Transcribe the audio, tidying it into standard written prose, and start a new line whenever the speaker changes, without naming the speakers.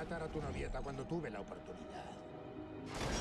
matar a tu novieta cuando tuve la oportunidad.